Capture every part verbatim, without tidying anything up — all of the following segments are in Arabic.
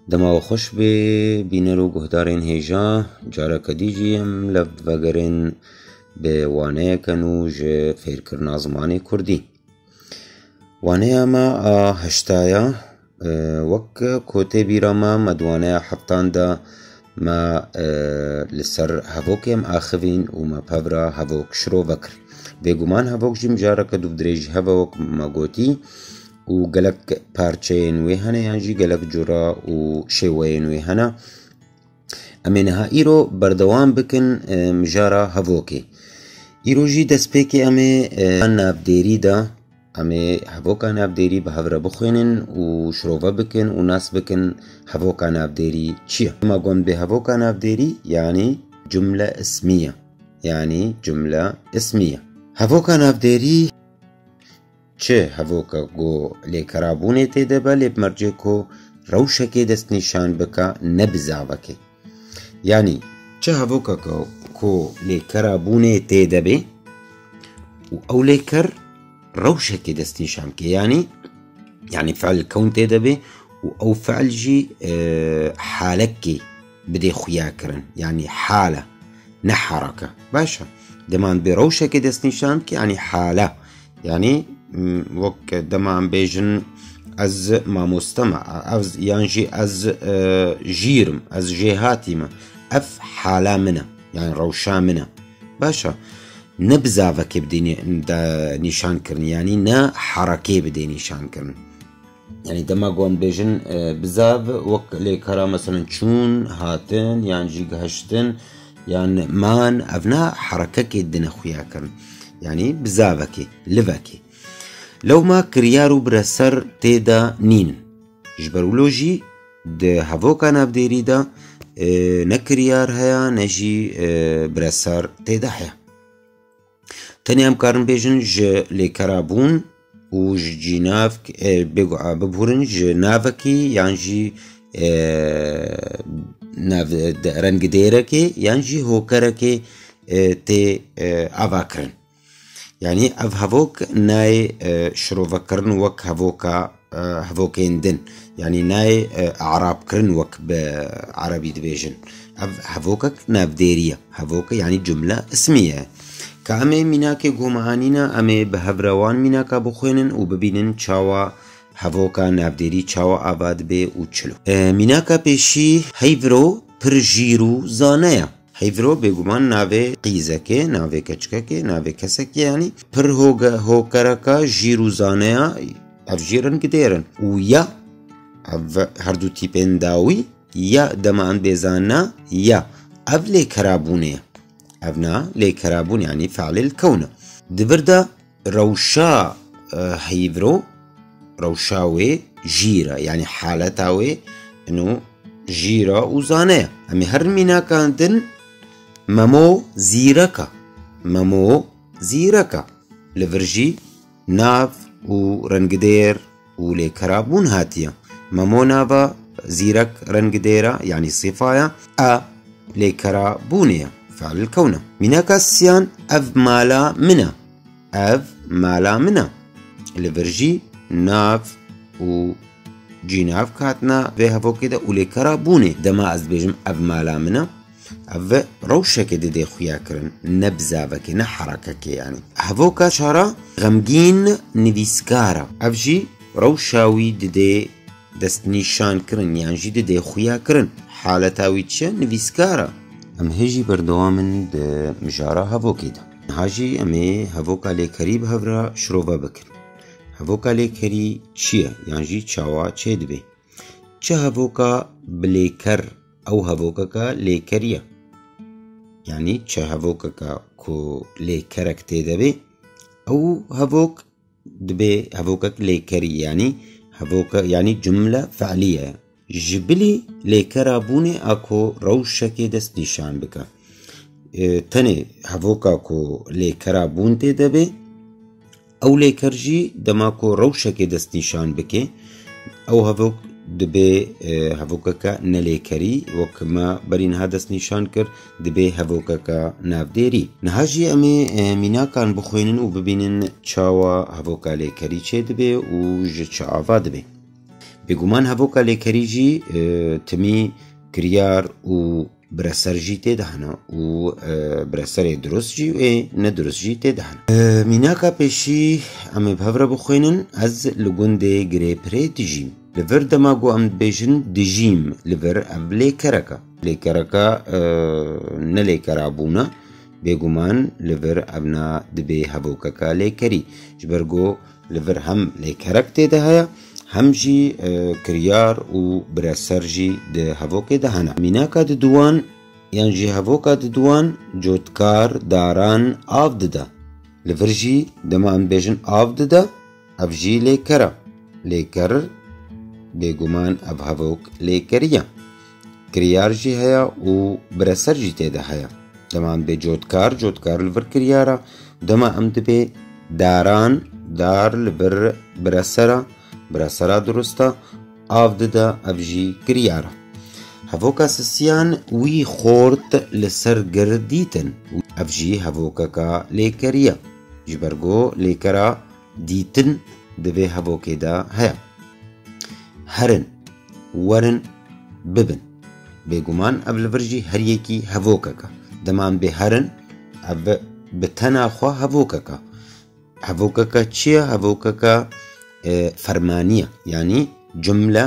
دما خوش به بینرو گهدارین هیجا جارا کدیجی ام لب وگرین به وانه کنو جه فیر کرنا زمانی کردی. وانه اما هشتایا وک کوته بیرا ما مدوانه حفتان دا ما لسر هفوکیم آخوین و ما پورا هفوک شرو وکر بگومان هفوک جیم جارا کدو بدریج هفوک ما گوتی و گلک پارچه نوی هنه یعنی گلک جورا و شوی نوی هنه امین ها ایرو بردوام بکن مجارا هفوکی ایرو جی دست پیکی امی نابدیری دا امی هفوکا نابدیری به هفره بخوینن و شروفه بکن و ناس بکن هفوکا نابدیری چیه؟ ما قوم به هفوکا نابدیری یعنی جمله اسمیه یعنی جمله اسمیه هفوکا نابدیری چه هفوکا گو لیکرابونه تیده با لیب مرجه کو روشکی دست نشان بکا نبزاوکی یعنی چه هفوکا کو لیکرابونه تیده بی و او لیکر روشکی دست نشان که یعنی يعني فعل الكون تيدا بي أو فعل جي حالكي بدي خياكرن يعني حالة نحركة باشا دمان بروشة كده سنشانك يعني حالة يعني وك دمان بيجن از ما مستمع از يعني از جيرم از جهاتي ما اف حالة منا يعني روشة منا باشا نبزاوكي بدي نشان كرن يعني نا حركي بدي نشان كرن يعني دما قوان بيجن بزاف وك ليكرا مثلا چون هاتن يعني جيگ هشتن يعني مان افنا حرككي الدنا خويا كرن يعني بزافكي لفكي لو ما كريارو برسر تيدا نين جبرولوجي ده هفوكا نابديري دا نكريار هيا نجي برسر تيدا هيا تاني هم كارن بيجن ج ليكرابون و جناف بيقع ببهرن جنافكي يعني جي ناف رنگ ديركي يعني جي هوكركي تي افاكرن يعني اف هفوك ناي شروفكرن وك هفوكا هفوكين دن يعني ناي اعراب كرن وك بعربي دبيجن اف هفوكك ناف ديريا هفوك يعني جملة اسمية كأمي ميناكي قومعانينا أمي بهبروان ميناكا بخوينن و ببينن چاوا هفوكا نافديري چاوا آباد بي و چلو ميناكا بيشي هيفرو پر جيرو زانايا هيفرو بگومان ناوه قيزكي ناوه كچككي ناوه كسكي يعني پر هوگا هوكركا جيرو زانايا اف جيرن كديرن و يا اف هردو تيپين داوي يا دمان بيزانا يا اف لي كرابونيا أبنا ليكرابون يعني فعل الكون دبردا روشا هيفرو روشاوي جيرا يعني حالتاوي انو جيرا وزانيا امي هر مينا كانتن ممو زيركا ممو زيركا لفرجي ناف و رنگدير و ليكرابون هاتيا ممو نافا زيرك رنگديرا يعني صفايا ا ليكرابونيا فعل الكون ميناكا السيان اف مالا منا اف مالا منا لفرجي ناف و جيناف كاتنا في هفو كده وليكرا بوني دما از بيجم اف مالا منا اف روشة كده دي خويا كرن نبزافك نحركك يعني هفوكا شارا غمجين نفيسكارا اف جي روشاوي دي دست نيشان كرن يعني جي دي خويا كرن حالتاوي تشا نفيسكارا ام هجي بردوامن ده مجارا هفوكي ده هاجي امي هفوكا ليكري بهفرا شروفا بكر هفوكا ليكري چيه يعني جي چاوا چه دبي چه هفوكا بليكر او هفوكا كا ليكريا يعني چه هفوكا كا كو ليكرك تدبي او هفوك دبي هفوكا ليكري يعني هفوكا يعني جملة فعلية جبلي ليكرابوني اكو روشكي دست نشان بكا اه تاني هفوكا كو ليكرابون تدبي او ليكرجي دماكو روشكي دست نشان بكي او هفوك دبي اه هفوكا كا نليكري وكما برين هادست نشان كر دبي هفوكا كا نافديري نهاجي امي اه مينا كان بخوينن و ببينن چاوا هفوكا ليكري چه دبي و جه چاوا دبي بێگومان هەڤۆکە لێکەریژی تمی کریار و برەسەرژی تێدەهەنا و برەسەرێ دروستجی و نەدروستجی تێدەهەنا. میناکە پێشی ئەمێ بهەورە بخوێنن ئەز لە گوندێ گرێپرێ دژیم لەڤەر دەماگۆ ئەم دبێژن دژیم لەڤەر ئەم لێکەرەکە لێکەرەکە نە لێکەرابوونە بێگومان لەڤەر ئەمنا دبێ هەڤۆکەکە لێکەری ji ber got لەڤەر هەم لێکەرەک تێدا هەیە هەم jî kiryar û birêser jî di hevokê de hene. Mînaka di duwan yan jî hevoka di duwan cotkar daran av dide. Li vir jî dema em bêjin av dide ev jî lêker e. Lêker bêguman ev hevok lêkeriye. Kiryar jî heye û birêser jî têde heye. Dema em bê cotkar cotkar li vir kiryar e. Dema em dibê daran dar li vir birêser e. برەسەرا دروستە ئاv dide ev jî kiryar e. Hevoka sisiyan wî xort li ser gir dîtin ev jî hevokeka lêkerî ye ji ber got lêkera dîtin di vê hevokê de heye. Herin werin bibin bêguman ev li vir jî her yekî hevokeka dema em bê herin ev bi tena xwe hevokeka. Hevokeka çi ye? Hevokeka فرمانية يعني جملة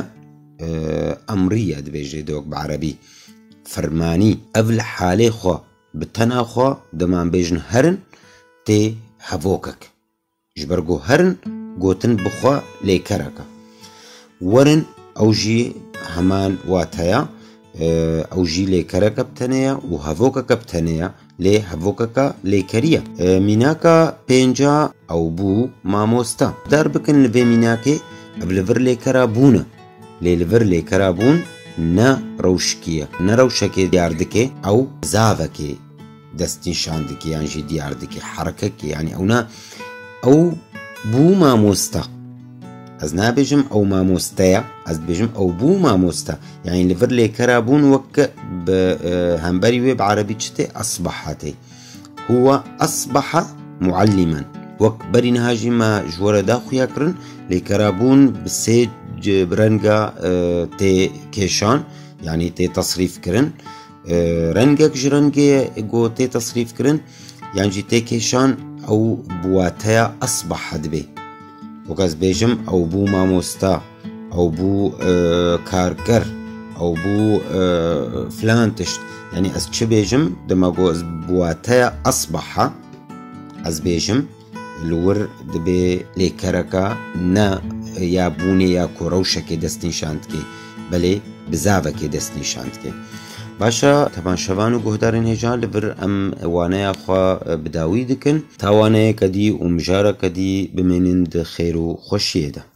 أمرية دبيجي دوك بعربي فرماني أفل حالي خوا بتنا خوا دمان بيجن هرن تي هفوكك جبرگو هرن گوتن بخوا ليكرك ورن أو جي همان واتايا أو جي ليكرك بتنيا وهفوكك بتنيا لێ هەڤۆکەکە لێکەریە. میناکە پێنجا ئەو بوو مامۆستا دار بکەن لەvê میناکێ ئەv li vir lêkera bûne lê li vir lêkera bûn ne rewşikî ye ne rewşekê diyar dike ew zavekê destnîşan dike yan jî diyar dike herekekê yanî ew ne ew bû mamosta. Ez nabêjim ew mamoste ye ez dibêjim ew bû mamosta yanî li vir lêkera bûn wek bi hemberî wê bi erebî çi tê asbaha tê huwe asbaha muallimen wek berî niha jî me ji we re daxuya kirin lêkera bûn bi sê renga tê kêşan yanî tê tesrîf kirin rengek ji rengê got tê tesrîf kirin yan jî tê kêşan ew bi wateya asbaha dibe. وەک ez bêjim ew bû mamosta ew bû karger ew bû filan tişt yanî ez çi bêjim dema got ez bi wateya asbaha ez bêjim li wir dibê lêkereka ne ya bûnê ya ku rewşekê destnîşan dike belê bi zavekê destnîşan dike. باشە تەماشەوان و گۆهدارên hêja li vir em waneya xwe bi dawî dikin ta waneyeke dî û mijareke dî bimênin di xêr û xweşiyê de.